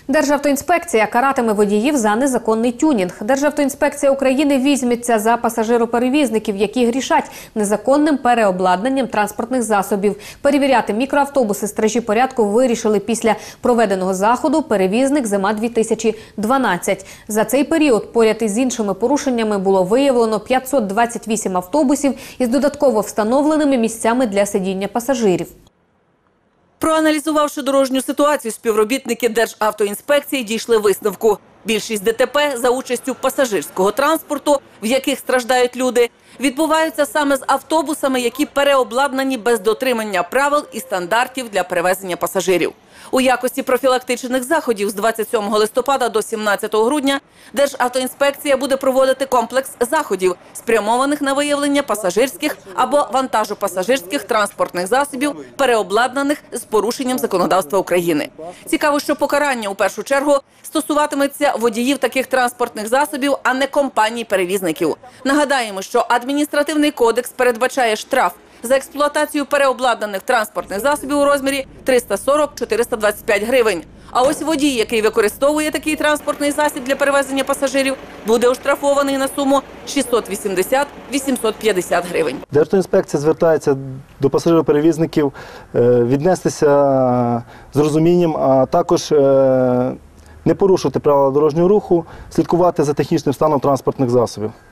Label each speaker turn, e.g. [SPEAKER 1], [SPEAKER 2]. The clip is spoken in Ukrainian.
[SPEAKER 1] Державтоінспекція каратиме водіїв за незаконний тюнінг. Державтоінспекція України візьметься за пасажироперевізників, які грішать незаконним переобладнанням транспортних засобів. Перевіряти мікроавтобуси стражі порядку вирішили після проведеного заходу «Перевізник Зима-2012». За цей період поряд із іншими порушеннями було виявлено 528 автобусів із додатково встановленими місцями для сидіння пасажирів.
[SPEAKER 2] Проаналізувавши дорожню ситуацію, співробітники Державтоінспекції дійшли висновку. Більшість ДТП за участю пасажирського транспорту, в яких страждають люди, відбуваються саме з автобусами, які переобладнані без дотримання правил і стандартів для перевезення пасажирів. У якості профілактичних заходів з 27 листопада до 17 грудня Державтоінспекція буде проводити комплекс заходів, спрямованих на виявлення пасажирських або вантажопасажирських транспортних засобів, переобладнаних з порушенням законодавства України. Цікаво, що покарання у першу чергу стосуватиметься водіїв таких транспортних засобів, а не компаній-перевізників. Нагадаємо, що адміністративний кодекс передбачає штраф за експлуатацію переобладнаних транспортних засобів у розмірі 340-425 гривень. А ось водій, який використовує такий транспортний засіб для перевезення пасажирів, буде оштрафований на суму 680-850 гривень.
[SPEAKER 3] Державтоінспекція звертається до пасажироперевізників віднестися з розумінням, а також не порушувати правила дорожнього руху, слідкувати за технічним станом транспортних засобів.